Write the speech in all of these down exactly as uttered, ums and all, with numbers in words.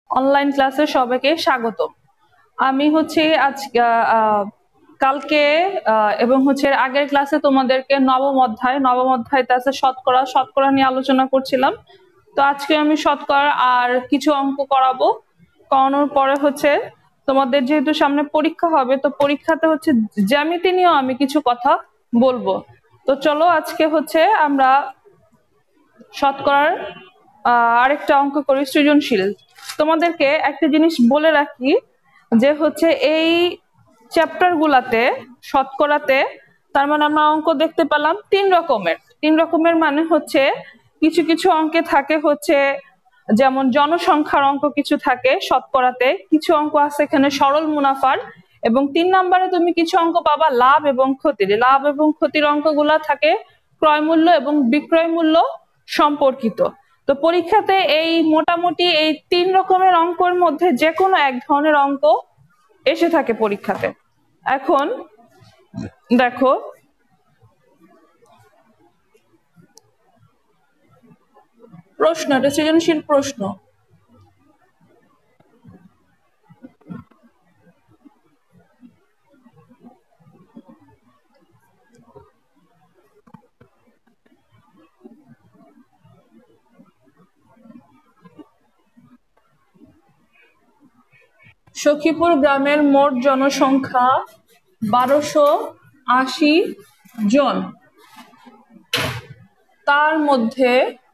Online ক্লাসে সবাইকে স্বাগত। আমি হচ্ছে আজ কালকে এবং হচ্ছে আগের ক্লাসে তোমাদেরকে নবম অধ্যায় নবম অধ্যায়তে আছে শতকরা শতকরা নিয়ে আলোচনা করছিলাম। তো আজকে আমি শতকরা আর কিছু অঙ্ক করাবো। করানোর পরে হচ্ছে তোমাদের যেহেতু সামনে পরীক্ষা হবে, তো পরীক্ষাতে হচ্ছে জ্যামিতি নিয়েও আমি কিছু কথা বলবো। তো চলো আজকে হচ্ছে আমরা শতকরার আরেকটা অঙ্ক করি, সৃজনশীল। তোমাদেরকে একটা জিনিস বলে রাখি যে হচ্ছে এই চ্যাপ্টার গুলাতে শতকরাতে তার মানে আমরা অঙ্ক দেখতে পেলাম তিন রকমের। তিন রকমের মানে হচ্ছে কিছু কিছু অঙ্কে থাকে হচ্ছে যেমন জনসংখ্যার অঙ্ক কিছু থাকে শতকরাতে, কিছু অঙ্ক আছে এখানে সরল মুনাফার, এবং তিন নম্বরে তুমি কিছু অঙ্ক পাবা লাভ এবং ক্ষতির। লাভ এবং ক্ষতির অঙ্কগুলা থাকে ক্রয় মূল্য এবং বিক্রয় মূল্য সম্পর্কিত। তো পরীক্ষাতে এই মোটামুটি এই তিন রকমের অঙ্কের মধ্যে যে কোনো এক ধরনের অঙ্ক এসে থাকে পরীক্ষাতে। এখন দেখো প্রশ্ন, এটা সৃজনশীল প্রশ্ন। সখীপুর গ্রামের মোট জনসংখ্যা বারোশো আশি জন। তার মধ্যে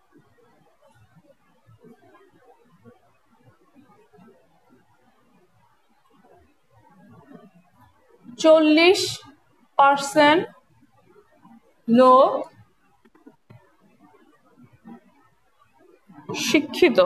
চল্লিশ পার্সেন্ট লোক শিক্ষিত।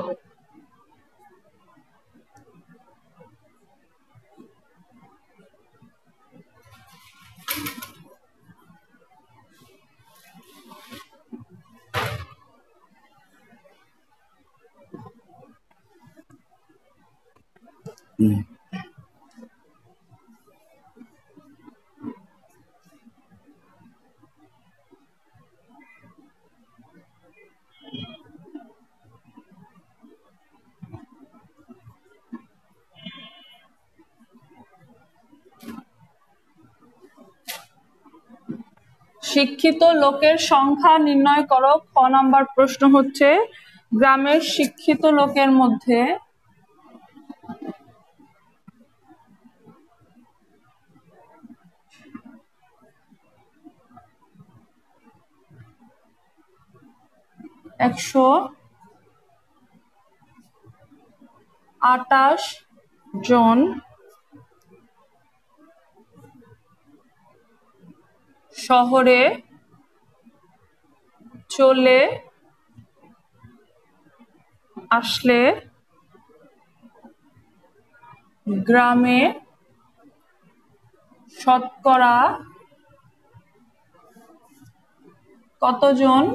শিক্ষিত লোকের সংখ্যা নির্ণয় করো। খ নাম্বার প্রশ্ন হচ্ছে গ্রামের শিক্ষিত লোকের মধ্যে একশো আটাশ জন শহরে চলে আসলে গ্রামে শতকরা কতজন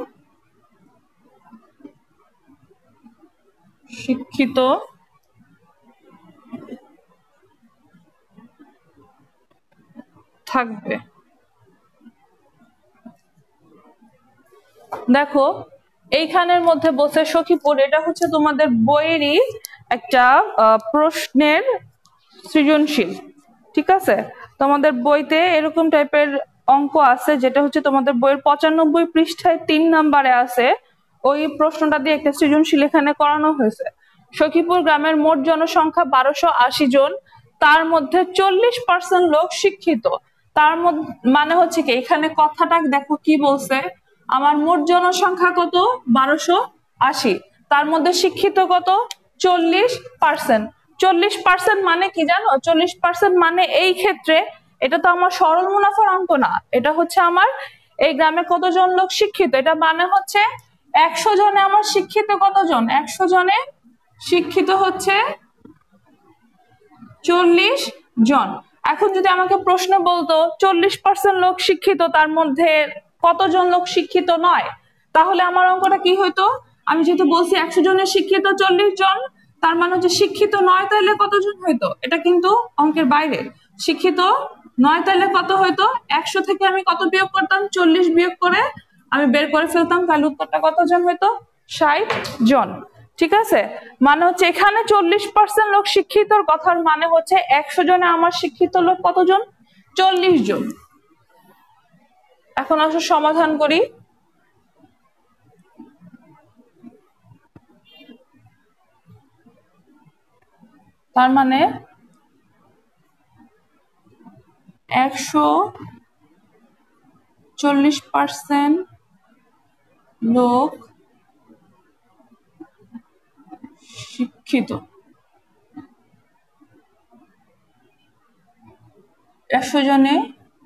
শিক্ষিত থাকবে? দেখো এইখানের মধ্যে বসে সখীপুর, এটা হচ্ছে তোমাদের বইয়েরই একটা প্রশ্নের সৃজনশীল, ঠিক আছে? তোমাদের বইতে এরকম টাইপের অঙ্ক আছে যেটা হচ্ছে তোমাদের বইয়ের পঁচানব্বই পৃষ্ঠায় তিন নাম্বারে আছে। ওই প্রশ্নটা দিয়ে একটা সৃজনশীল এখানে করানো হয়েছে। সখীপুর গ্রামের মোট জনসংখ্যা বারোশো আশি জন, তার মধ্যে চল্লিশ পার্সেন্ট লোক শিক্ষিত। তার মধ্যে মানে হচ্ছে কি, এখানে কথাটা দেখো কি বলছে, আমার মোট জনসংখ্যা কত বারোশো আশি, তার মধ্যে শিক্ষিত কত চল্লিশ পার্সেন্ট। চল্লিশ পার্সেন্ট মানে কি জানো? চল্লিশ পার্সেন্ট মানে এই ক্ষেত্রে এটা তো আমার সরল মুনাফার অঙ্ক না, এটা হচ্ছে আমার এই গ্রামে কতজন লোক শিক্ষিত, এটা মানে হচ্ছে একশো জনে আমার শিক্ষিত কতজন, একশো জনে শিক্ষিত হচ্ছে চল্লিশ জন। এখন যদি আমাকে প্রশ্ন বলতো চল্লিশ পার্সেন্ট লোক শিক্ষিত, তার মধ্যে কতজন লোক শিক্ষিত নয়, তাহলে আমার অঙ্কটা কি হইতো? আমি যেহেতু বলছি একশো জনের শিক্ষিত চল্লিশ জন, তার মানে হচ্ছে শিক্ষিত নয় তাহলে কতজন হইতো, এটা কিন্তু অঙ্কের বাইরে। শিক্ষিত নয় তাহলে কত হইতো, একশো থেকে আমি কত বিয়োগ করতাম, চল্লিশ বিয়োগ করে আমি বের করে ফেলতাম, তাহলে উত্তরটা কতজন হইতো, ষাট জন। ঠিক আছে, মানে হচ্ছে এখানে চল্লিশ পার্সেন্ট লোক শিক্ষিতর কথার মানে হচ্ছে একশো জনে আমার শিক্ষিত লোক কতজন? চল্লিশ জন। এখন আসো সমাধান করি। তার মানে একশো চল্লিশ পার্সেন্ট লোক শিক্ষিত, একশো জনে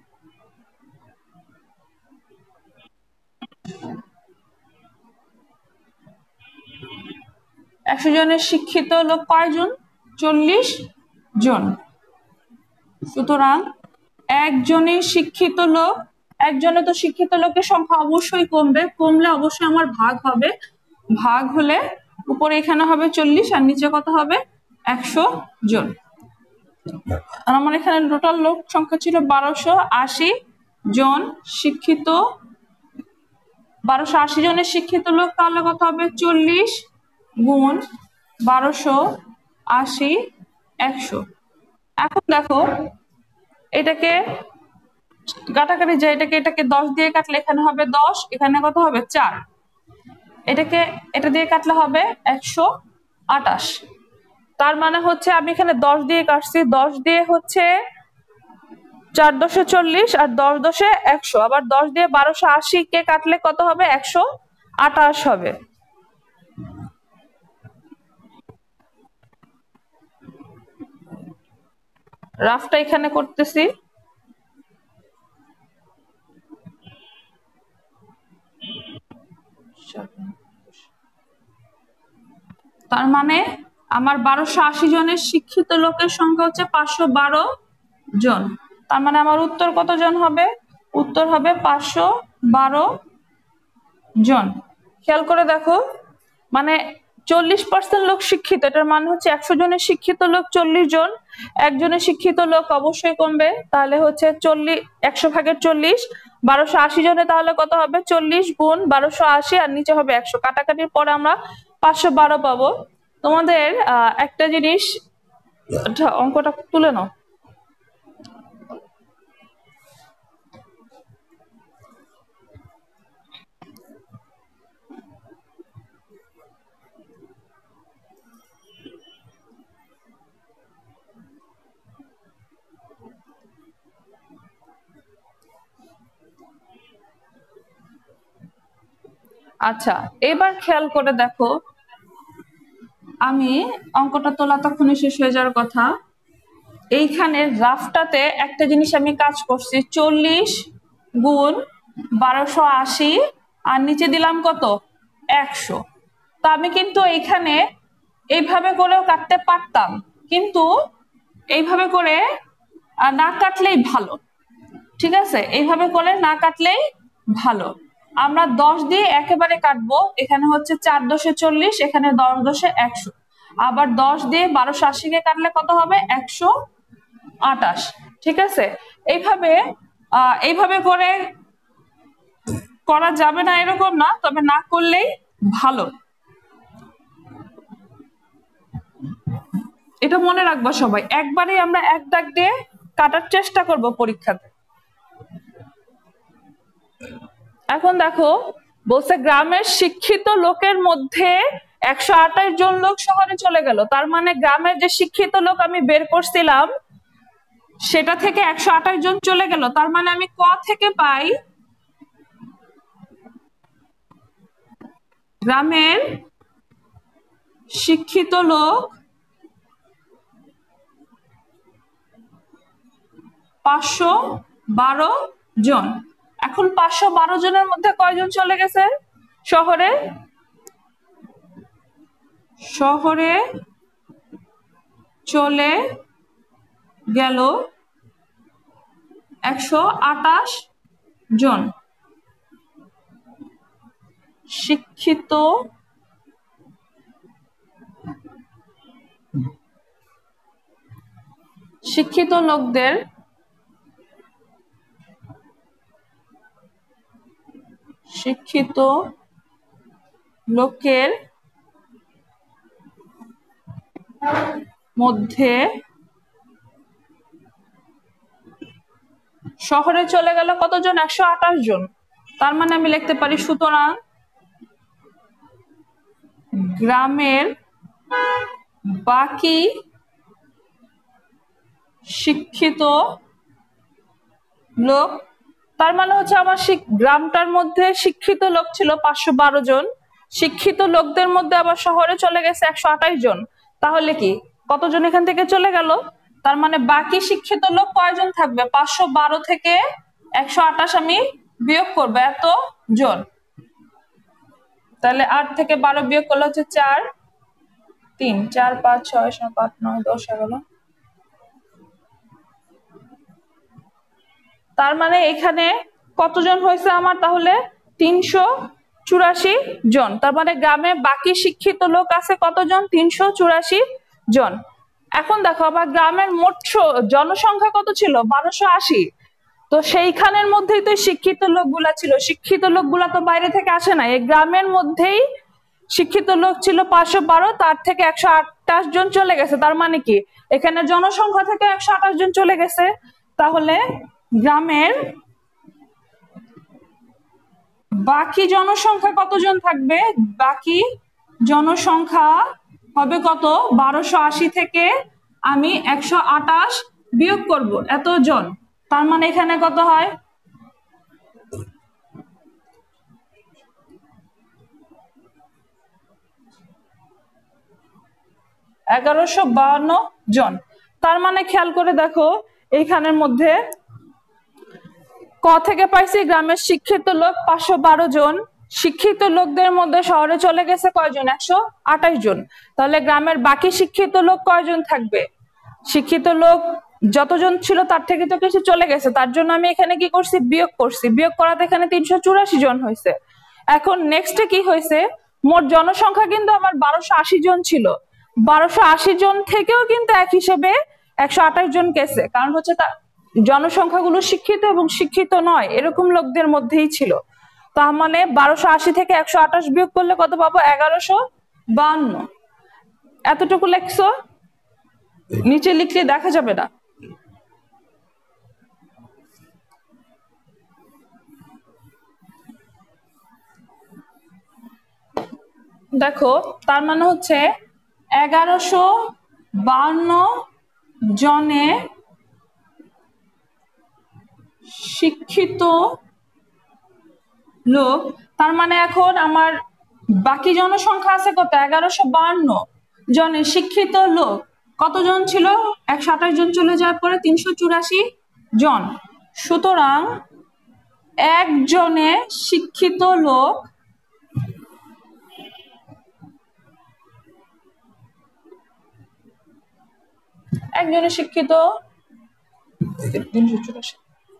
একশো জনের শিক্ষিত লোক কয়জন? চল্লিশ জন। সুতরাং একজনের শিক্ষিত লোক, একজনে তো শিক্ষিত লোকের সংখ্যা অবশ্যই কমবে, কমলে অবশ্যই আমার ভাগ হবে, ভাগ হলে উপরে এখানে হবে চল্লিশ আর নিচে কত হবে? একশো জন। আর আমার এখানে টোটাল লোক সংখ্যা ছিল বারোশো আশি জন শিক্ষিত, বারোশো আশি জনের শিক্ষিত লোক, তাহলে কত হবে? চল্লিশ গুণ বারোশো আশি একশো। এখন দেখো এটাকে কাটাকাটি যায়, এটাকে এটাকে দশ দিয়ে কাটলে এখানে হবে দশ, এখানে কত হবে? চার। এটাকে এটা দিয়ে কাটলে হবে একশো আটাশ। তার মানে হচ্ছে আমি এখানে দশ দিয়ে কাটছি, দশ দিয়ে হচ্ছে চার দশে চল্লিশ আর দশ দশে একশো, আবার দশ দিয়ে বারোশো আশি কে কাটলে কত হবে? একশো আটাশ হবে। রাফটা এখানে করতেছি। তার মানে আমার বারোশো আশি জনের শিক্ষিত লোকের সংখ্যা হচ্ছে পাঁচশো বারো জন। তার মানে আমার উত্তর কতজন হবে? উত্তর হবে পাঁচশো বারো জন। খেয়াল করে দেখো, মানে চল্লিশ পার্সেন্ট লোক শিক্ষিত, এটার মানে হচ্ছে একশো জনের শিক্ষিত লোক চল্লিশ জন, একজনের শিক্ষিত লোক অবশ্যই কমবে, তাহলে হচ্ছে চল্লিশ, একশো ভাগের চল্লিশ, বারোশো আশি জনে তাহলে কত হবে? চল্লিশ গুণ বারোশো আশি আর নিচে হবে একশো, কাটাকাটির পরে আমরা পাঁচশো বারো পাবো। তোমাদের আহ একটা জিনিস, অঙ্কটা তুলে নাও। আচ্ছা, এবার খেয়াল করে দেখো, আমি অঙ্কটা তোলা তখনই শেষ হয়ে যাওয়ার কথা। এইখানে রাফটাতে একটা জিনিস আমি কাজ করছি, চল্লিশ গুণ বারোশো আশি আর নিচে দিলাম কত? একশো। তা আমি কিন্তু এইখানে এইভাবে করেও কাটতে পারতাম, কিন্তু এইভাবে করে না কাটলেই ভালো। ঠিক আছে, এইভাবে করে না কাটলেই ভালো। আমরা দশ দিয়ে একেবারে কাটবো, এখানে হচ্ছে চার দশে চল্লিশ, এখানে দশ দশে একশো, আবার দশ দিয়ে বারোশো আশিকে কাটলে কত হবে? একশো আটাশ। ঠিক আছে, এইভাবে আহ এইভাবে করে করা যাবে না এরকম না, তবে না করলেই ভালো, এটা মনে রাখবো সবাই। একবারে আমরা এক দাগ দিয়ে কাটার চেষ্টা করব পরীক্ষাতে। এখন দেখো বলছে গ্রামের শিক্ষিত লোকের মধ্যে একশো আঠাশ জন লোক শহরে চলে গেল, তার মানে গ্রামের যে শিক্ষিত লোক আমি বের করছিলাম সেটা থেকে একশো আঠাশ জন চলে গেল, তার মানে আমি ক থেকে পাই গ্রামের শিক্ষিত লোক পাঁচশো বারো জন। এখন পাঁচশো বারো জনের মধ্যে কয়জন চলে গেছে শহরে? শহরে চলে গেল একশো আটাশ জন শিক্ষিত শিক্ষিত লোকদের শিক্ষিত লোকের মধ্যে শহরে চলে গেল কতজন? একশো আঠাশ জন। তার মানে আমি লিখতে পারি সুতরাং গ্রামের বাকি শিক্ষিত লোক, তার মানে হচ্ছে আমার গ্রামটার মধ্যে শিক্ষিত লোক ছিল পাঁচশো বারো জন, শিক্ষিত লোকদের মধ্যে আবার শহরে চলে গেছে একশো আঠাশ জন। তাহলে কি কতজন এখান থেকে চলে গেল? তার মানে বাকি শিক্ষিত লোক কয়জন থাকবে? পাঁচশো বারো থেকে একশো আঠাশ আমি বিয়োগ করবো, এত জন। তাহলে আট থেকে বারো বিয়োগ করলে হচ্ছে চার, তিন, চার, পাঁচ, ছয়, সাত, আট, নয়, দশ, এগারো। তার মানে এখানে কতজন হয়েছে আমার? তাহলে তিনশো চুরাশি জন। তার মানে গ্রামে বাকি শিক্ষিত লোক আছে কতজন? তিনশো চুরাশি জন। এখন দেখো আবার গ্রামের মোট জনসংখ্যা কত ছিল? বারোশো আশি। তো সেইখানের মধ্যেই তো শিক্ষিত লোকগুলা ছিল, শিক্ষিত লোকগুলা তো বাইরে থেকে আসে না, এই গ্রামের মধ্যেই শিক্ষিত লোক ছিল পাঁচশো বারো, তার থেকে একশো আটাশ জন চলে গেছে। তার মানে কি এখানে জনসংখ্যা থেকে একশো আঠাশ জন চলে গেছে। তাহলে গ্রামের বাকি জনসংখ্যা কতজন থাকবে? বাকি জনসংখ্যা হবে কত? বারোশো আশি থেকে আমি একশো আটাশ বিয়োগ করব, এত জন। তার মানে এখানে কত হয়? এগারোশো বাউন্ন জন। তার মানে খেয়াল করে দেখো এইখানের মধ্যে ক থেকে পাইছি গ্রামের শিক্ষিত লোক পাঁচশো বারো জন, শিক্ষিত লোকদের মধ্যে শহরে চলে গেছে কয়জন? একশো আঠাশ জন। তাহলে গ্রামের বাকি শিক্ষিত লোক কয়জন থাকবে? শিক্ষিত লোক যতজন ছিল তার থেকে তো কিছু চলে গেছে, তার জন্য আমি এখানে কি করছি? বিয়োগ করছি। বিয়োগ করাতে এখানে তিনশো চুরাশি জন হয়েছে। এখন নেক্সটে কি হয়েছে? মোট জনসংখ্যা কিন্তু আমার বারোশো আশি জন ছিল, বারোশো আশি জন থেকেও কিন্তু এক হিসেবে একশো আঠাশ জন গেছে, কারণ হচ্ছে তা জনসংখ্যাগুলো শিক্ষিত এবং শিক্ষিত নয় এরকম লোকদের মধ্যেই ছিল। তার মানে বারোশো আশি থেকে একশো আঠাশ বিয়োগ করলে কত পাবো? এগারোশো বান্ন। এতটুকু লেখছো, নিচে লিখলে দেখা যাবে না। দেখো তার মানে হচ্ছে এগারোশো বান্ন জনে শিক্ষিত লোক। তার মানে এখন আমার বাকি জনসংখ্যা আছে কত? এগারোশো বান্ন জনে শিক্ষিত লোক কতজন ছিল? একশো আঠাশ জন চলে যাওয়ার পরে তিনশো চুরাশি জন। সুতরাং একজনে শিক্ষিত লোক একজনে শিক্ষিত তিনশো চুরাশি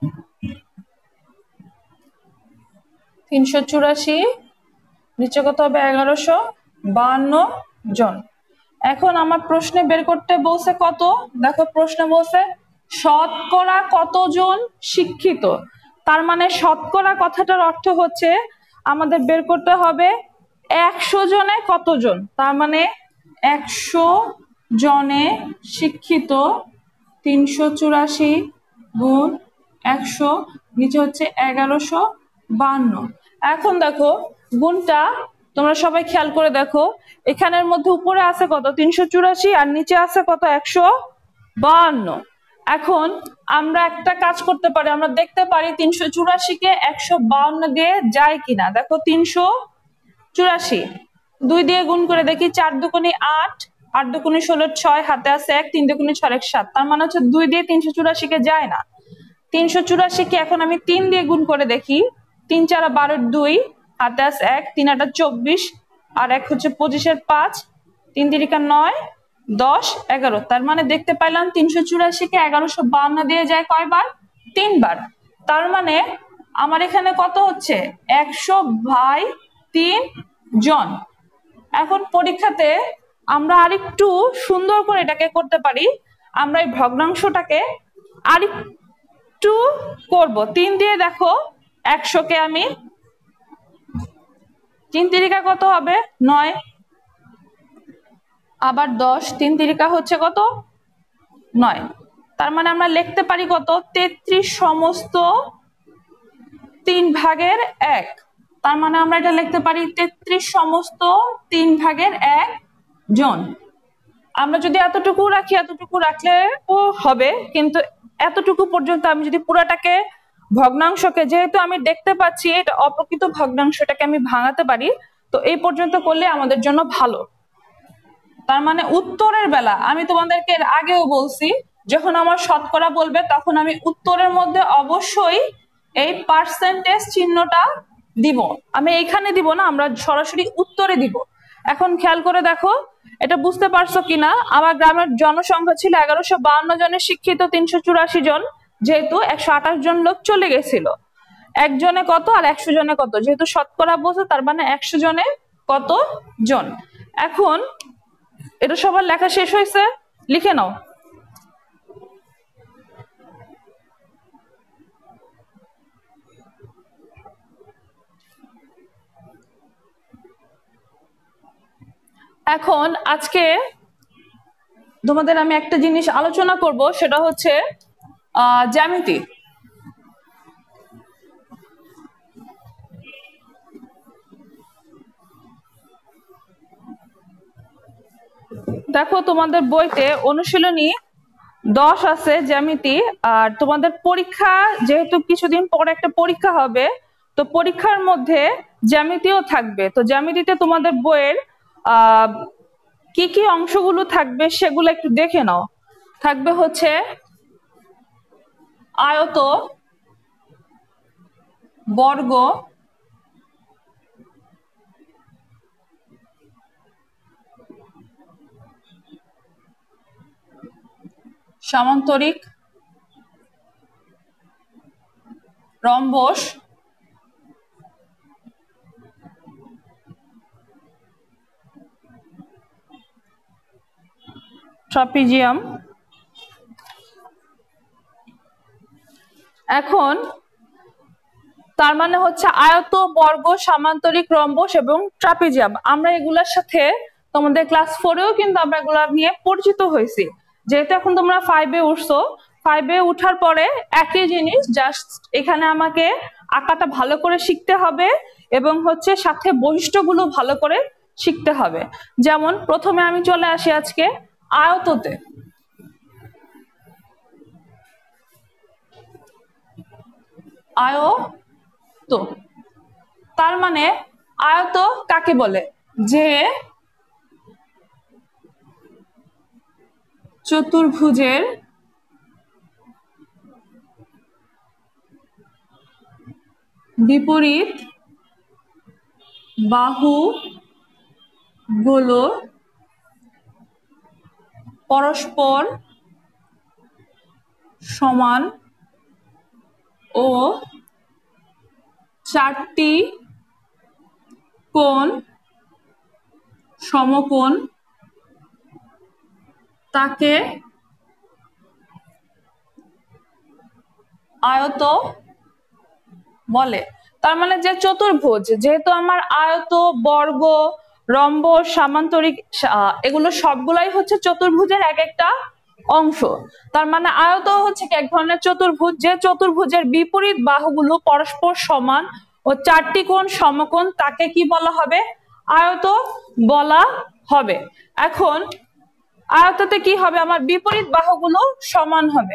তিনশো চুরাশি নিচে কত হবে? এগারোশো বান্ন জন। এখন আমার প্রশ্নে বের করতে বলছে কত? দেখো প্রশ্নে বলছে শতকরা কতজন শিক্ষিত। তার মানে শতকরা কথাটার অর্থ হচ্ছে আমাদের বের করতে হবে একশো জনে কতজন। তার মানে একশো জনে শিক্ষিত তিনশো চুরাশি গুণ একশো, নিচে হচ্ছে এগারোশো বান্ন। এখন দেখো গুণটা তোমরা সবাই খেয়াল করে দেখো, এখানের মধ্যে উপরে আছে কত? তিনশো চুরাশি, আর নিচে আছে কত? একশো বান্ন। এখন আমরা একটা কাজ করতে পারি, আমরা দেখতে পারি তিনশো চুরাশি কে একশো বান্ন দিয়ে যায় কিনা। দেখো তিনশো চুরাশি দুই দিয়ে গুণ করে দেখি, চার দুগুণী আট, আট দুগুণী ষোলো, ছয় হাতে আছে এক, তিন দুগুণী ছয়, এক সাত। তার মানে হচ্ছে দুই দিয়ে তিনশো চুরাশি কে যায় না। তিনশো চুরাশি কে এখন আমি তিন দিয়ে গুণ করে দেখি, তিন চারা বারো, দুই হাতে আছে এক, তিন আটা চব্বিশ, আর এক হচ্ছে পঁচিশের পাঁচ, তিন তিরিকা নয়, দশ, এগারো। তার মানে দেখতে পাইলাম তিনশো চুরাশি কে এগারোশো বান্ন দিয়ে যায় কয়বার? তিনবার। তার মানে আমার এখানে কত হচ্ছে? একশো ভাই তিন জন। এখন পরীক্ষাতে আমরা আরেকটু সুন্দর করে এটাকে করতে পারি, আমরা এই ভগ্নাংশটাকে আরেকটু করব। তিন দিয়ে দেখো একশো কে আমি তিন তিরিকা কত হবে? নয়, আবার দশ, তিন তিরিকা হচ্ছে কত? নয়। তার মানে আমরা লিখতে পারি কত? তেত্রিশ সমস্ত তিন ভাগের এক। তার মানে আমরা এটা লিখতে পারি তেত্রিশ সমস্ত তিন ভাগের এক জন। আমরা যদি এতটুকু রাখি, এতটুকু রাখলে ও হবে, কিন্তু এতটুকু পর্যন্ত আমি যদি পুরাটাকে ভগ্নাংশকে, যেহেতু আমি দেখতে পাচ্ছি এটা অপ্রকৃত ভগ্নাংশটাকে আমি ভাঙাতে পারি, তো এই পর্যন্ত করলে আমাদের জন্য ভালো। তার মানে উত্তরের বেলা আমি তোমাদেরকে এর আগেও বলছি, যখন আমার শতকরা বলবে তখন আমি উত্তরের মধ্যে অবশ্যই এই পার্সেন্টেজ চিহ্নটা দিব। আমি এইখানে দিব না, আমরা সরাসরি উত্তরে দিব। এখন খেয়াল করে দেখো, এটা বুঝতে পারছো কিনা? আমার গ্রামের জনসংখ্যা ছিল এগারোশো বাউন্ন জনের, শিক্ষিত তিনশো চুরাশি জন, যেহেতু একশো আঠাশ জন লোক চলে গেছিল। একজনে কত আর একশো জনে কত, যেহেতু শতকরা বলছে তার মানে একশো জনে কত জন। এখন এটা সবার লেখা শেষ হয়েছে, লিখে নাও। এখন আজকে তোমাদের আমি একটা জিনিস আলোচনা করব, সেটা হচ্ছে আহ জ্যামিতি। দেখো তোমাদের বইতে অনুশীলনী দশ আছে জ্যামিতি, আর তোমাদের পরীক্ষা যেহেতু কিছুদিন পরে একটা পরীক্ষা হবে, তো পরীক্ষার মধ্যে জ্যামিতিও থাকবে। তো জ্যামিতিতে তোমাদের বইয়ের আহ কি কি অংশগুলো থাকবে সেগুলো একটু দেখে নাও। থাকবে হচ্ছে আয়ত, বর্গ, সামান্তরিক, রম্বস, ট্রাপিজিয়াম। এখন তার মানে হচ্ছে আয়ত, বর্গ, সামান্তরিক, রম্বস এবং ট্রাপিজিয়াম, আমরা এগুলোর সাথে তোমাদের ক্লাস ফোরেও কিন্তু আমরা এগুলা নিয়ে পরিচিত হয়েছি। যেহেতু এখন তোমরা ফাইভে উঠছো, ফাইভে উঠার পরে একই জিনিস, জাস্ট এখানে আমাকে আঁকাটা ভালো করে শিখতে হবে এবং হচ্ছে সাথে বৈশিষ্ট্যগুলো ভালো করে শিখতে হবে। যেমন প্রথমে আমি চলে আসি আজকে আয়ততে। আয়ত, তার মানে আয়ত কাকে বলে? যে চতুর্ভুজের বিপরীত বাহু গুলো পরস্পর সমান ও চারটি কোণ সমকোণ তাকে আয়ত বলে। তার মানে যে চতুর্ভুজ, যেহেতু আমার আয়ত, বর্গ, রম্বস, সামান্তরিক এগুলো সবগুলাই হচ্ছে চতুর্ভুজের এক একটা অংশ। তার মানে আয়ত হচ্ছে এক ধরনের চতুর্ভুজ, যে চতুর্ভুজের বিপরীত বাহুগুলো পরস্পর সমান ও চারটি কোণ সমকোণ তাকে কি বলা হবে? আয়ত বলা হবে। এখন আয়ততে কি হবে? আমার বিপরীত বাহুগুলো সমান হবে।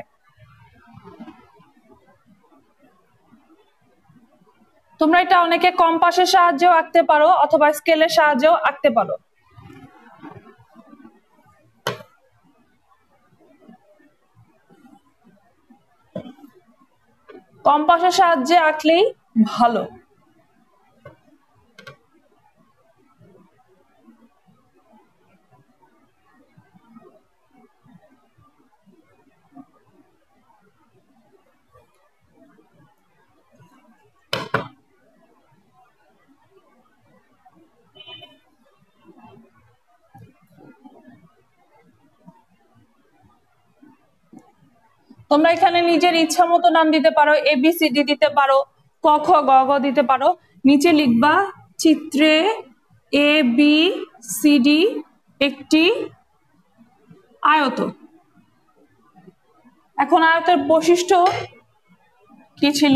তোমরা এটা অনেকে কম্পাসের সাহায্যেও আঁকতে পারো অথবা স্কেলের সাহায্যেও আঁকতে পারো। কম্পাসের সাহায্যে আঁকলেই ভালো। তোমরা এখানে নিজের ইচ্ছা মতো নাম দিতে পারো, এ বি সি ডি দিতে পারো, ক খ গ ঘ দিতে পারো। নিচে লিখবা চিত্রে এ বি সি ডি একটি আয়ত। এখন আয়তের বৈশিষ্ট্য কি ছিল?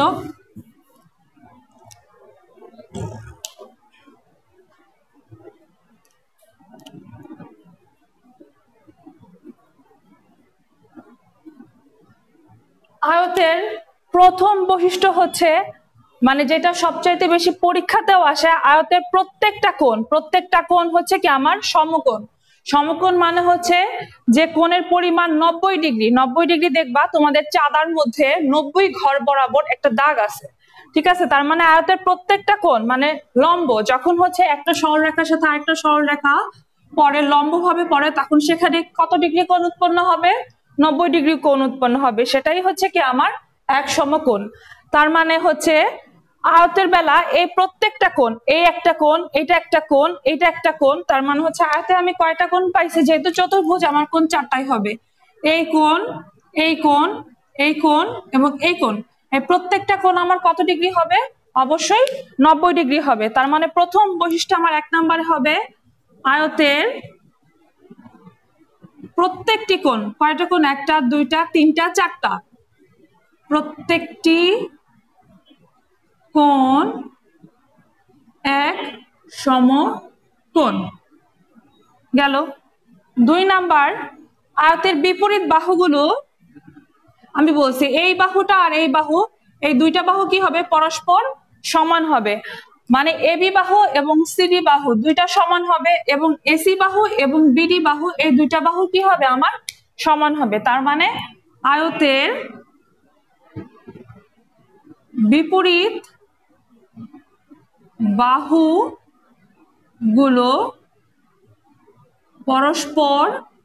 আয়তের প্রথম বৈশিষ্ট্য হচ্ছে, মানে যেটা সবচাইতে বেশি পরীক্ষাতেও আসে, আয়তের প্রত্যেকটা কোণ প্রত্যেকটা কোণ হচ্ছে কি আমার সমকোণ। সমকোণ মানে হচ্ছে যে কোণের পরিমাণ নব্বই ডিগ্রি। নব্বই ডিগ্রি দেখবা তোমাদের চাঁদার মধ্যে নব্বই ঘর বরাবর একটা দাগ আছে, ঠিক আছে? তার মানে আয়তের প্রত্যেকটা কোণ মানে লম্ব, যখন হচ্ছে একটা সরলরেখার সাথে আরেকটা সরলরেখা পরে লম্ব ভাবে পড়ে, তখন সেখানে কত ডিগ্রি কোণ উৎপন্ন হবে? নব্বই ডিগ্রি কোণ উৎপন্ন হবে। সেটাই হচ্ছে কি আমার এক সমকোণ। তার মানে হচ্ছে আয়তের বেলা এই প্রত্যেকটা কোণ, এই একটা কোণ, এটা একটা কোণ, এটা একটা কোণ, তার মানে হচ্ছে আয়তে আমি কয়টা কোণ পাইছি? যেহেতু চতুর্ভুজ, আমার কোণ চারটাই হবে। এই কোণ, এই কোণ, এই কোণ এবং এই কোণ, এই প্রত্যেকটা কোণ আমার কত ডিগ্রি হবে? অবশ্যই নব্বই ডিগ্রি হবে। তার মানে প্রথম বৈশিষ্ট্য আমার এক নম্বরে হবে আয়তের প্রত্যেকটি কোণ, কয়টা কোণ? একটা, দুইটা, তিনটা, চারটা। প্রত্যেকটি কোণ এক সমকোণ গেল। দুই নাম্বার, আয়তের বিপরীত বাহুগুলো আমি বলছি, এই বাহুটা আর এই বাহু, এই দুইটা বাহু কি হবে? পরস্পর সমান হবে। মানে এবি বাহু এবং সিডি বাহু দুইটা সমান হবে, এবং এসি বাহু এবং বিডি বাহু এই দুইটা বাহু কি হবে? আমার সমান হবে। তার মানে আয়তের বিপরীত বাহুগুলো পরস্পর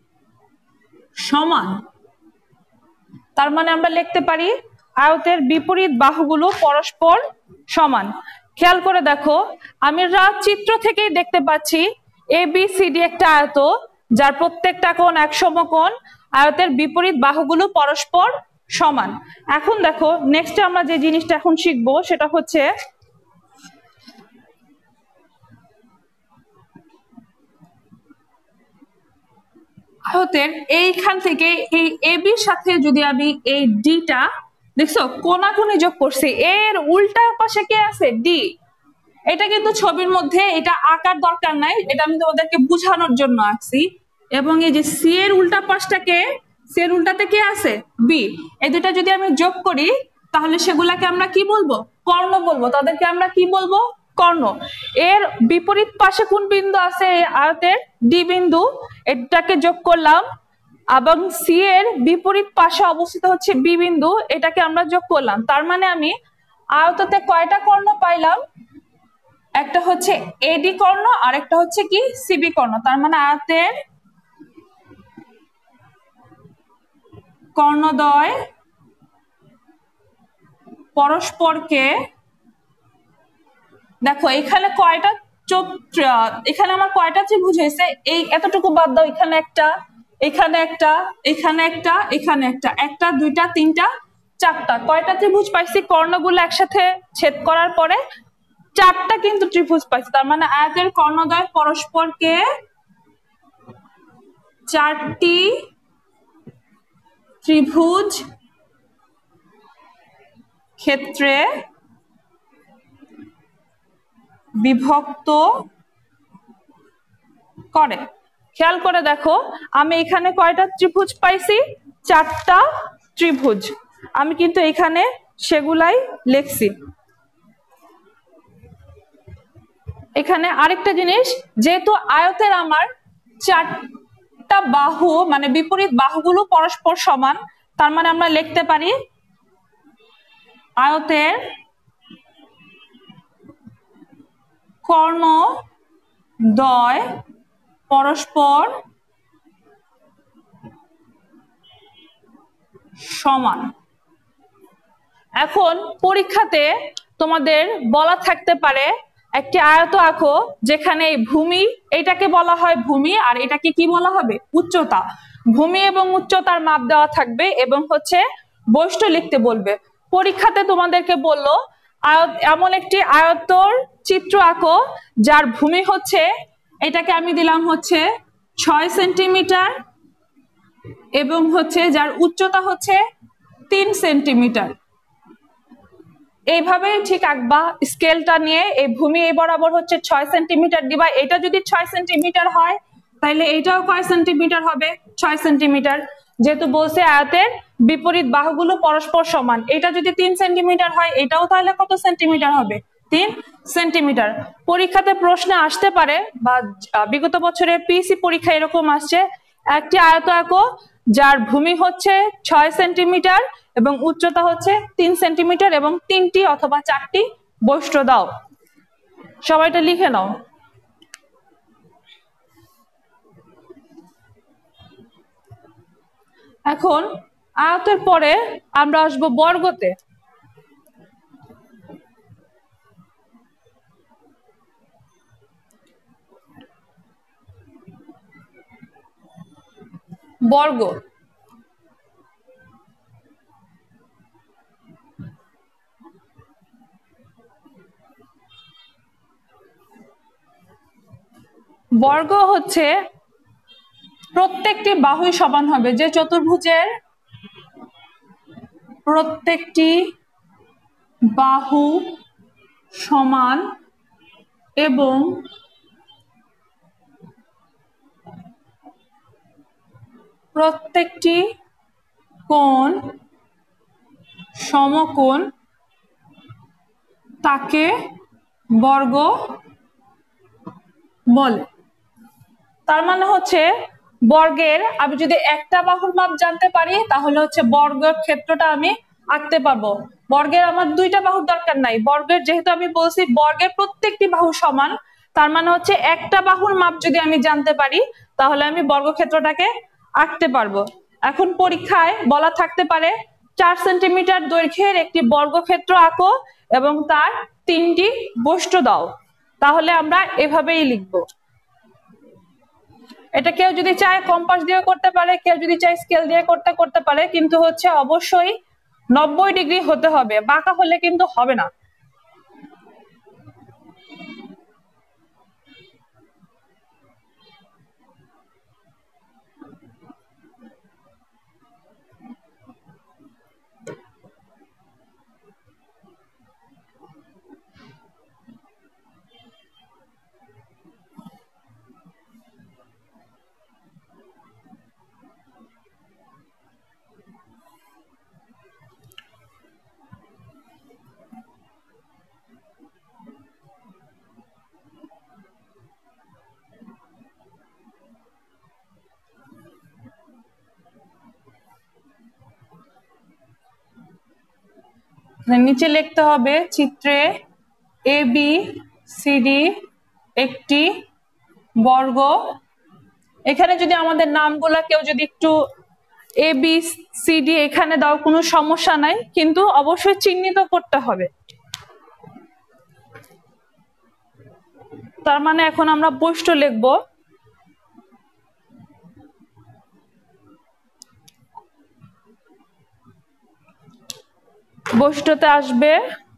সমান। তার মানে আমরা লিখতে পারি আয়তের বিপরীত বাহুগুলো পরস্পর সমান। খেয়াল করে দেখো, আমরা চিত্র থেকেই দেখতে পাচ্ছি এ বি সি ডি একটা আয়ত, যার প্রত্যেকটা কোণ এক সমকোণ, আয়তের বিপরীত বাহুগুলো পরস্পর সমান। এখন দেখো নেক্সট আমরা যে জিনিসটা এখন শিখবো সেটা হচ্ছে আয়তের এইখান থেকে এই এ বির সাথে যদি আমি এই ডিটা, দেখছো কোনাকুনি যোগ করছি, এর উল্টা পাশে কে আছে? ডি। এটা কিন্তু ছবির মধ্যে এটা আঁকার দরকার নাই, এটা আমি তোমাদেরকে বোঝানোর জন্য আঁকছি। এবং এই যে সি এর উল্টা পাশটাকে, সি এর উল্টাতে কে আছে? বি। এই দুটা যদি আমি যোগ করি তাহলে সেগুলাকে আমরা কি বলবো? কর্ণ বলবো। তাদেরকে আমরা কি বলবো? কর্ণ। এর বিপরীত পাশে কোন বিন্দু আছে? আয়তের ডি বিন্দু, এটাকে যোগ করলাম, এবং সি এর বিপরীত পাশে অবস্থিত হচ্ছে বি বিন্দু, এটাকে আমরা যোগ করলাম। তার মানে আমি আয়ততে কয়টা কর্ণ পাইলাম? একটা হচ্ছে এডি কর্ণ আর একটা হচ্ছে কি? সিবি কর্ণ। তার মানে আয়তের কর্ণদ্বয় পরস্পরকে, দেখো এখানে কয়টা চোখ, এখানে আমার কয়টা ত্রিভুজ হয়েছে? এই এতটুকু বাদ দাও, এখানে একটা, এখানে একটা, এখানে একটা, এখানে একটা, একটা, দুইটা, তিনটা, চারটা। কয়টা ত্রিভুজ পাইছি? কর্ণগুলো একসাথে ছেদ করার পরে চারটা কিন্তু ত্রিভুজ পাইছি। তার মানে আয়তের কর্ণদ্বয় পরস্পরকে চারটি ত্রিভুজ ক্ষেত্রে বিভক্ত করে। খেয়াল করে দেখো, আমি এখানে কয়টা ত্রিভুজ পাইছি? চারটা ত্রিভুজ। আমি কিন্তু এখানে সেগুলাই লিখছি। এখানে আরেকটা জিনিস, যেহেতু আয়তের আমার চারটা বাহু মানে বিপরীত বাহুগুলো পরস্পর সমান, তার মানে আমরা লিখতে পারি আয়তের কর্ণদ্বয় পরস্পর সমান। এখন পরীক্ষাতে তোমাদের বলা থাকতে পারে একটি আয়ত আঁকো যেখানে ভূমি, এটাকে বলা হয় ভূমি, আর এটাকে কি বলা হবে? উচ্চতা। ভূমি এবং উচ্চতার মাপ দেওয়া থাকবে এবং হচ্ছে বৈশিষ্ট্য লিখতে বলবে। পরীক্ষাতে তোমাদেরকে বললো আয়ত, এমন একটি আয়তর চিত্র আঁকো যার ভূমি হচ্ছে, এটাকে আমি দিলাম হচ্ছে ছয় সেন্টিমিটার এবং হচ্ছে যার উচ্চতা হচ্ছে তিন সেন্টিমিটার। এইভাবে ঠিক আঁকবা স্কেলটা নিয়ে, এই ভূমি এই বরাবর হচ্ছে ছয় সেন্টিমিটার দিবা। এটা যদি ছয় সেন্টিমিটার হয় তাহলে এটাও কয় সেন্টিমিটার হবে? ছয় সেন্টিমিটার। যেহেতু বলছে আয়তের বিপরীত বাহুগুলো পরস্পর সমান, এটা যদি তিন সেন্টিমিটার হয় এটাও তাহলে কত সেন্টিমিটার হবে? তিন সেন্টিমিটার। পরীক্ষাতে প্রশ্নে আসতে পারে বা বিগত বছরের পিএসসি পরীক্ষা এরকম আসছে, একটি আয়ত আঁকো যার ভূমি হচ্ছে ছয় সেন্টিমিটার এবং উচ্চতা হচ্ছে তিন সেন্টিমিটার এবং তিনটি অথবা চারটি বৈশিষ্ট্য দাও। সবাইটা লিখে নাও। এখন আয়তের পরে আমরা আসবো বর্গতে। বর্গ বর্গ হচ্ছে প্রত্যেকটি বাহুই সমান হবে। যে চতুর্ভুজের প্রত্যেকটি বাহু সমান এবং প্রত্যেকটি কোণ সমকোণ তাকে বর্গ বলে। তার মানে হচ্ছে বর্গের আমি যদি একটা বাহুর মাপ জানতে পারি তাহলে হচ্ছে বর্গের ক্ষেত্রটা আমি আঁকতে পারবো। বর্গের আমার দুইটা বাহুর দরকার নাই, বর্গের যেহেতু আমি বলছি বর্গের প্রত্যেকটি বাহু সমান, তার মানে হচ্ছে একটা বাহুর মাপ যদি আমি জানতে পারি তাহলে আমি বর্গক্ষেত্রটাকে আঁকতে পারবো। এখন পরীক্ষায় বলা থাকতে পারে চার সেন্টিমিটার দৈর্ঘ্যের একটি বর্গক্ষেত্র আঁকো এবং তার তিনটি বৈশিষ্ট্য দাও, তাহলে আমরা এভাবেই লিখবো। এটা কেউ যদি চায় কম্পাস দিয়ে করতে পারে, কেউ যদি চায় স্কেল দিয়ে করতে করতে পারে, কিন্তু হচ্ছে অবশ্যই নব্বই ডিগ্রি হতে হবে, বাঁকা হলে কিন্তু হবে না। নিচে লিখতে হবে চিত্রে এ বি সি ডি একটি বর্গ। এখানে যদি আমাদের নামগুলা কেউ যদি একটু এ বি সি ডি এখানে দাও কোনো সমস্যা নাই, কিন্তু অবশ্যই চিহ্নিত করতে হবে। তার মানে এখন আমরা বৈশিষ্ট্য লিখবো। বৈশিষ্ট্যতে আসবে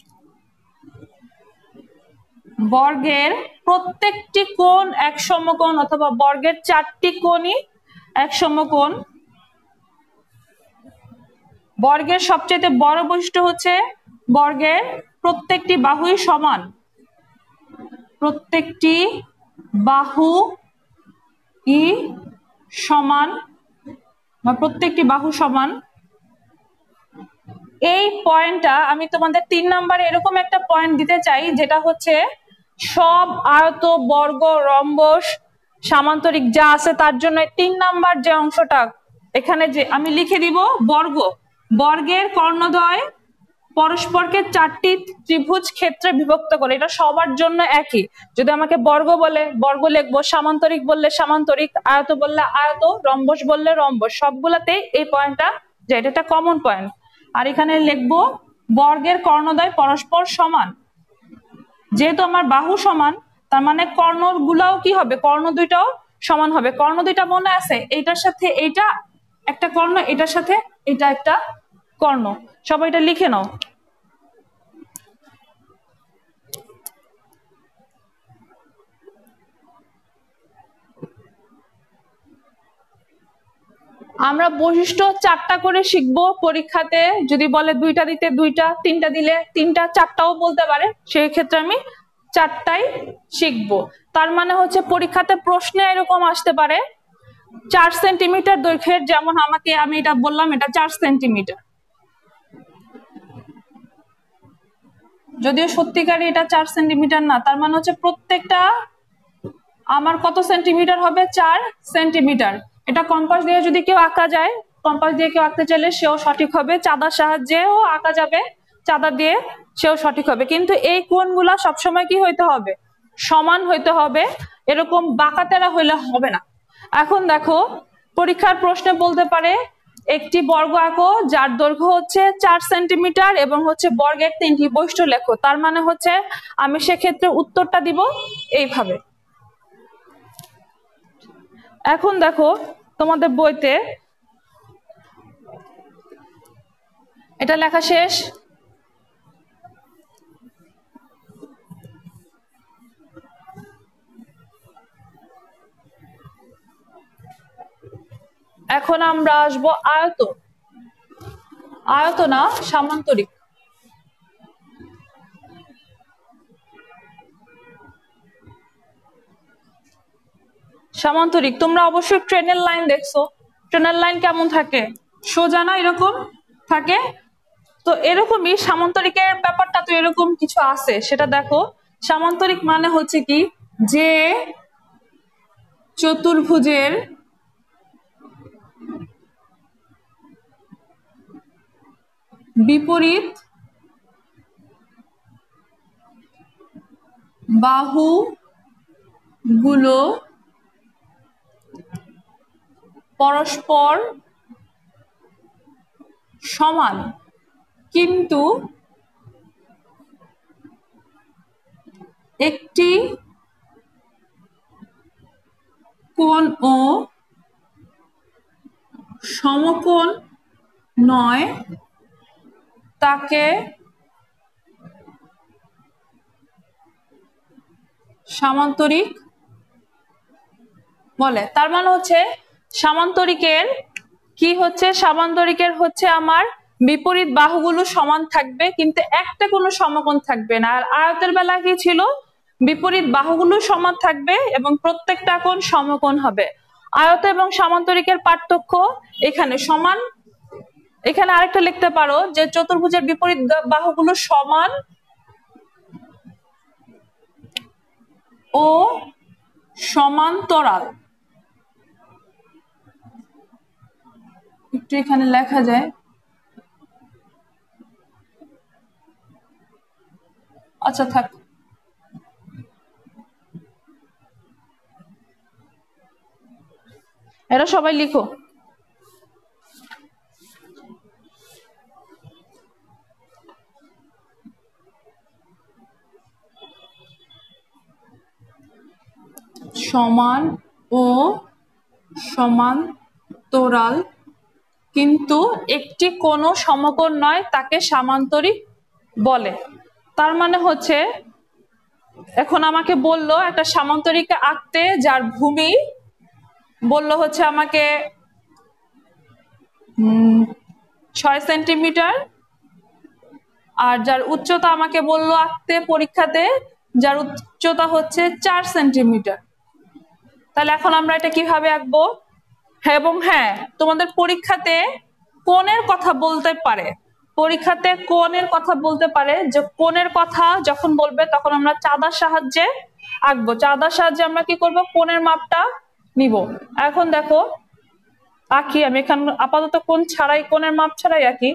বর্গের প্রত্যেকটি কোণ এক সমকোণ অথবা বর্গের চারটি কোণই এক সমকোণ। বর্গের সবচেয়ে বড় বৈশিষ্ট্য হচ্ছে বর্গের প্রত্যেকটি বাহুই সমান। প্রত্যেকটি বাহু ই সমান বা প্রত্যেকটি বাহু সমান। এই পয়েন্টটা আমি তোমাদের তিন নম্বরে এরকম একটা পয়েন্ট দিতে চাই, যেটা হচ্ছে সব আয়ত বর্গ রম্বস সামান্তরিক যা আছে তার জন্য তিন নাম্বার যে অংশটা এখানে যে আমি লিখে দিব বর্গ। বর্গের কর্ণদ্বয় পরস্পরকে চারটি ত্রিভুজ ক্ষেত্রে বিভক্ত করে, এটা সবার জন্য একই। যদি আমাকে বর্গ বলে বর্গ লিখবো, সামান্তরিক বললে সামান্তরিক, আয়ত বললে আয়ত, রম্বস বললে রম্বস, সবগুলাতেই এই পয়েন্টটা যে এটা একটা কমন পয়েন্ট। আর এখানে লিখবো বর্গের কর্ণদ্বয় পরস্পর সমান। যেহেতু আমার বাহু সমান তার মানে কর্ণ গুলাও কি হবে, কর্ণ দুইটাও সমান হবে। কর্ণ দুইটা মনে আছে, এইটার সাথে এইটা একটা কর্ণ, এটার সাথে এটা একটা কর্ণ। সবাই এটা লিখে নাও। আমরা বৈশিষ্ট্য চারটা করে শিখবো পরীক্ষাতে, যদি বলে দুইটা দিতে দুইটা, তিনটা দিলে তিনটা, চারটাও বলতে পারে, সেই ক্ষেত্রে আমি চারটাই শিখবো। তার মানে হচ্ছে পরীক্ষাতে প্রশ্নে এরকম আসতে পারে চার সেন্টিমিটার দৈর্ঘ্যের, যেমন আমাকে আমি এটা বললাম এটা চার সেন্টিমিটার, যদিও সত্যিকারই এটা চার সেন্টিমিটার না, তার মানে হচ্ছে প্রত্যেকটা আমার কত সেন্টিমিটার হবে, চার সেন্টিমিটার। এটা কম্পাস দিয়ে যদি কেউ আঁকা যায়, কম্পাস দিয়ে কেউ আঁকতে চাইলে সেও সঠিক হবে, চাঁদার সাহায্যেও আঁকা যাবে, চাঁদা দিয়ে সেও সঠিক হবে। কিন্তু এই কোণগুলা সবসময় কি হইতে হবে, সমান হইতে হবে, এরকম বাঁকাতেরা হইলে হবে না। এখন দেখো পরীক্ষার প্রশ্নে বলতে পারে একটি বর্গ আঁকো যার দৈর্ঘ্য হচ্ছে চার সেন্টিমিটার এবং হচ্ছে বর্গের তিনটি বৈশিষ্ট্য লেখো। তার মানে হচ্ছে আমি সেক্ষেত্রে উত্তরটা দিব এইভাবে। এখন দেখো তোমাদের বইতে এটা লেখা শেষ। এখন আমরা আসবো আয়ত, আয়ত না সামান্তরিক। সামান্তরিক তোমরা অবশ্যই ট্রেনের লাইন দেখছো, ট্রেনের লাইন কেমন থাকে, সোজা না এরকম থাকে, তো এরকমই সামান্তরিকের ব্যাপারটা তো এরকম কিছু আছে, সেটা দেখো। সামান্তরিক মানে হচ্ছে কি, যে চতুর্ভুজের বিপরীত বাহু গুলো পরস্পর সমান কিন্তু একটি কোণ ও সমকোণ নয়, তাকে সামান্তরিক বলে। তার মানে হচ্ছে সামান্তরিকের কি হচ্ছে, সামান্তরিকের হচ্ছে আমার বিপরীত বাহুগুলো সমান থাকবে কিন্তু একটা কোনো সমকোণ থাকবে না। আর আয়তের বেলা কি ছিল, বিপরীত বাহুগুলো সমান থাকবে এবং প্রত্যেকটা কোণ সমকোণ হবে। আয়ত এবং সামান্তরিকের পার্থক্য এখানে সমান, এখানে আরেকটা লিখতে পারো যে চতুর্ভুজের বিপরীত বাহুগুলো সমান ও সমান্তরাল। একটু এখানে লেখা যায়, আচ্ছা থাক। এরা সবাই লিখো। সমান ও সমান্তরাল কিন্তু একটি কোনো সমকোণ নয়, তাকে সামান্তরিক বলে। তার মানে হচ্ছে এখন আমাকে বললো একটা সামান্তরিক আঁকতে, যার ভূমি বললো হচ্ছে আমাকে ছয় সেন্টিমিটার, আর যার উচ্চতা আমাকে বললো আঁকতে পরীক্ষাতে, যার উচ্চতা হচ্ছে চার সেন্টিমিটার। তাহলে এখন আমরা এটা কিভাবে আঁকবো, হ্যাঁ এবং হ্যাঁ তোমাদের পরীক্ষাতে কোণের কথা বলতে পারে, পরীক্ষাতে কোণের কথা বলতে পারে, যে কোণের কথা যখন বলবে তখন আমরা চাঁদার সাহায্যে আঁকবো, চাঁদার সাহায্যে আমরা কি করব, কোণের মাপটা নিব। এখন দেখো আঁকি আমি এখানে আপাতত কোণ ছাড়াই, কোণের মাপ ছাড়াই আঁকি।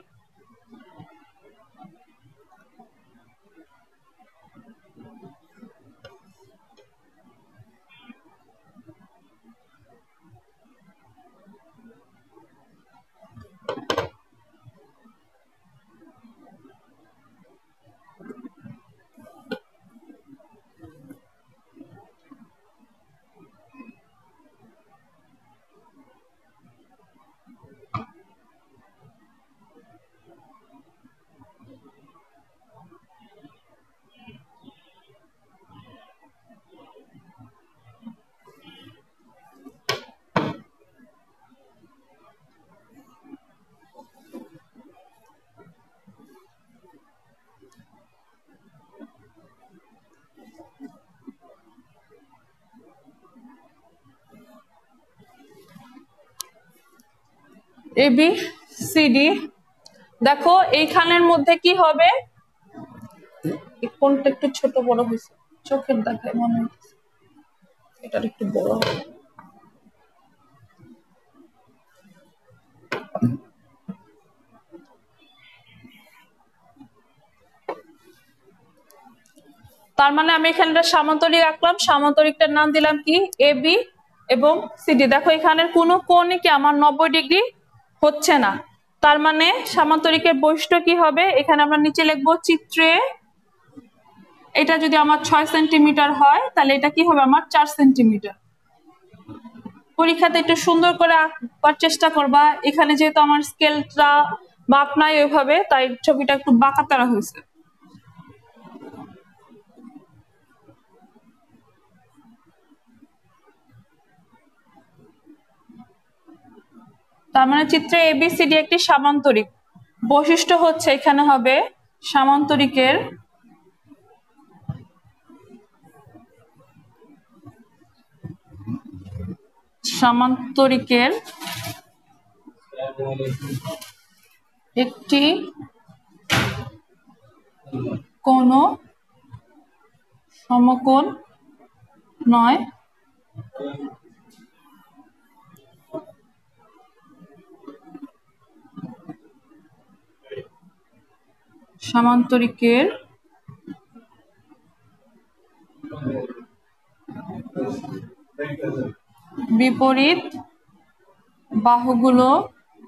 A B C D. দেখো এইখানের মধ্যে কি হবে, কোনটা একটু ছোট বড় হয়েছে, চোখের দেখায় মনে হচ্ছে এটা একটু বড় হবে। তার মানে আমি এখানে একটা সামান্তরিক আঁকলাম, সামান্তরিকটার নাম দিলাম কি এ বি এবং সিডি। দেখো এখানের কোনো কোণে কি আমার নব্বই ডিগ্রি হচ্ছে না, তার মানে সামান্তরিকের বৈশিষ্ট্য কি হবে, এখানে আমরা নিচে লিখবো চিত্রে এটা যদি আমার ছয় সেন্টিমিটার হয় তাহলে এটা কি হবে আমার চার সেন্টিমিটার। পরীক্ষাতে একটু সুন্দর করে আঁকবার চেষ্টা করবা, এখানে যেহেতু আমার স্কেলটা মাপ নাই ওইভাবে, তাই ছবিটা একটু বাঁকাতারা হয়েছে। তার মানে চিত্রে এবিসিডি একটি সামান্তরিক, বৈশিষ্ট্য হচ্ছে এখানে হবে সামান্তরিকের সামান্তরিকের একটি কোন সমকোণ নয়, সামান্তরিকের বিপরীত বাহুগুলো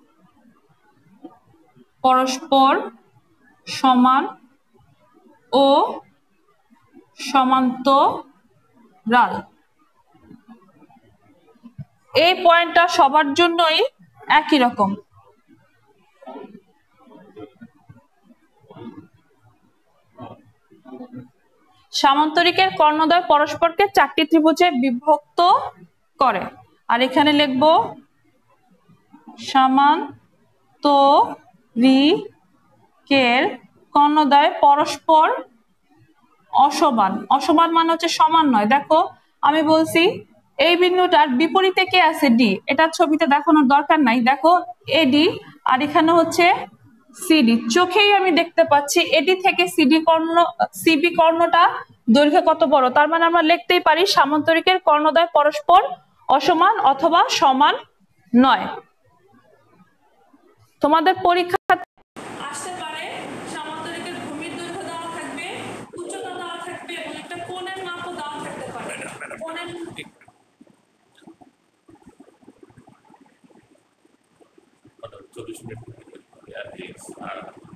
পরস্পর সমান ও সমান্তরাল। এই পয়েন্টটা সবার জন্যই একই রকম। সামান্তরিকের কর্ণদ্বয় পরস্পরকে চারটি ত্রিভুজে বিভক্ত করে। আর এখানে লিখবো সামান্তরিকের কর্ণদ্বয় পরস্পর অসমান। অসমান মানে হচ্ছে সমান নয়। দেখো আমি বলছি এই বিন্দুটার বিপরীতে কে আছে ডি, এটা ছবিতে দেখানোর দরকার নাই। দেখো এডি আর এখানে হচ্ছে সিডি, চোখেই আমি দেখতে পাচ্ছি এডি থেকে সিডি কর্ণ সিবি কর্ণটা দৈর্ঘ্য কত বড়। তার মানে আমরা লিখতেই পারি সামান্তরিকের কর্ণদ্বয় পরস্পর অসমান অথবা সমান নয়। তোমাদের পরীক্ষা আসতে পারে সামান্তরিকের ভূমির দৈর্ঘ্য দেওয়া থাকবে, উচ্চতা দেওয়া থাকবে এবং একটা কোণের মাপও দেওয়া থাকতে পারে। কোণের চল্লিশ মিনিট